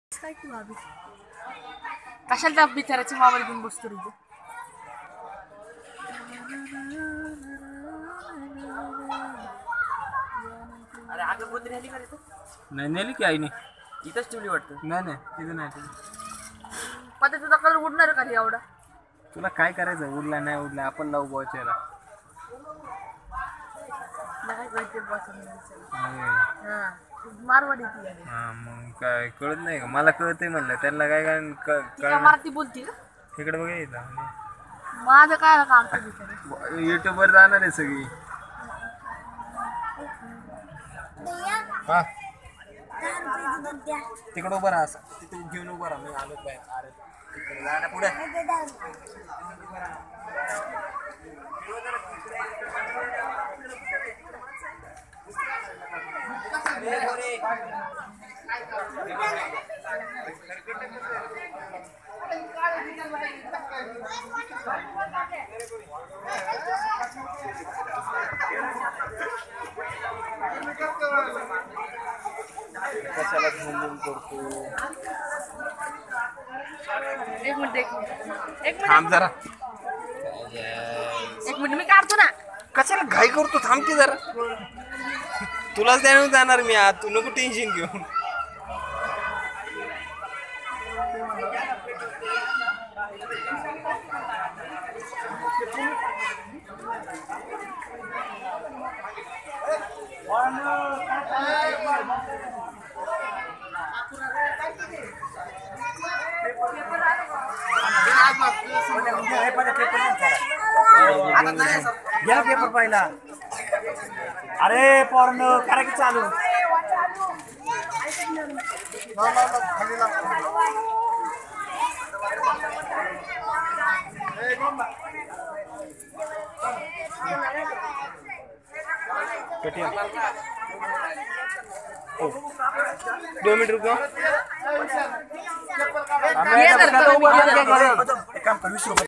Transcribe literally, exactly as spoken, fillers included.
काय तू भाभी कशाला त्या बिचाराची मोबाईल घेऊन बसतो रे तू? अरे आगे बोलते नेली का रे तू? नाही नेली की आईने इथंच ठेवली वाटतं. नाही नाही तिथं नाही ठेवली. पण तुझा कलर उडणार का रे एवढा? तुला काय करायचं उडला नाही उडला आपण लावू बॉचेला. नाही कळते बसून हा हां मारवाडी ती आहे. मग काय कळत नाही का मला कळतंय म्हणलं त्यांना काय काय क- ती काय कळणार मराठी बोलती का? तिकडे बघा इथं माझं काय काम ते बिचारे युट्यूबवर जाणार आहे सगळी. हा तिकडे उभं राहा असं तिथे घेऊन उभं राहा मी आलो बाहेर. अरे तिकडे जा ना पुढे. कशाला झुंबून करतो. एक मिनिट एक मिनिट एक थांब मिनिट जरा. एक मिनिट मी काढतो ना. कशाला घाई करतो थांब की जरा. तुलाच द्यायला जाणार मी आज तू नको टेन्शन घेऊन. घ्या पेपर पहिला. अरे पॉर्न करा की चालू. दो मिनट रुको. ये जरा, एक काम कर वीस रुपये